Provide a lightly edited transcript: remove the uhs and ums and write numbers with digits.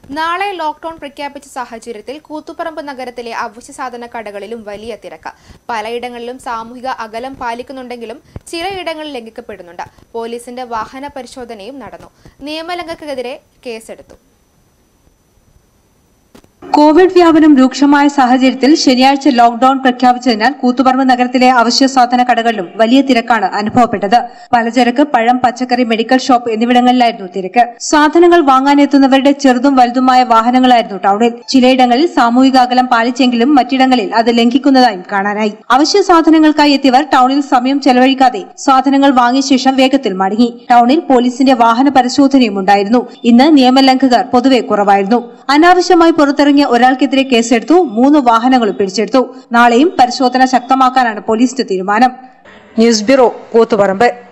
നാളെ ലോക്ക്ഡൌൺ പ്രഖ്യാപിച്ച സാഹചര്യത്തിൽ കൂത്തുപറമ്പ് നഗരത്തിലെ അവശ്യസാധന കടകളിലും വലിയ തിരക്ക്. പലയിടങ്ങളിലും സാമൂഹിക അകലം പാലിക്കുന്നുണ്ടെങ്കിലും ചിലയിടങ്ങളിൽ ലംഘിക്കപ്പെടുന്നുണ്ട്. പോലീസിന്റെ വാഹന പരിശോധനയും നടന്നു. നിയമലംഘകർക്കെതിരെ കേസെടുത്തു. കോവിഡ് വ്യാപനം രൂക്ഷമായ സാഹചര്യത്തിൽ ശനിയാഴ്ച ലോക്ഡൌൺ പ്രഖ്യാപിച്ചതിനാൽ കൂത്തുപറമ്പ് നഗരത്തിലെ അവശ്യ സാധന കടകളിലും വലിയ തിരക്കാണ് അനുഭവപ്പെട്ടത്. പലചരക്ക്, പഴം, പച്ചക്കറി, മെഡിക്കൽ ഷോപ്പ് എന്നിവിടങ്ങളിലായിരുന്നു തിരക്ക്. സാധനങ്ങൾ വാങ്ങാനെത്തുന്നവരുടെ ചെറുതും വലുതുമായ വാഹനങ്ങളായിരുന്നു ടൌണിൽ. ചിലയിടങ്ങളിൽ സാമൂഹിക അകലം പാലിച്ചെങ്കിലും മറ്റിടങ്ങളിൽ അത് ലംഘിക്കുന്നതായും കാണാനായി. അവശ്യ സാധനങ്ങൾക്കായി എത്തിയവർ ടൌണിൽ സമയം ചെലവഴിക്കാതെ സാധനങ്ങൾ വാങ്ങിയ ശേഷം വേഗത്തിൽ മടങ്ങി. ടൌണിൽ പോലീസിന്റെ വാഹന പരിശോധനയും ഉണ്ടായിരുന്നു. ഇന്ന് നിയമലംഘകർ പൊതുവെ കുറവായിരുന്നു. അനാവശ്യമായി പുറത്തിറങ്ങിയ ഒരാൾക്കെതിരെ കേസെടുത്തു. 3 വാഹനങ്ങളും പിടിച്ചെടുത്തു. നാളെയും പരിശോധന ശക്തമാക്കാനാണ് പോലീസിന്റെ തീരുമാനം. News bureau, Koothuparamba.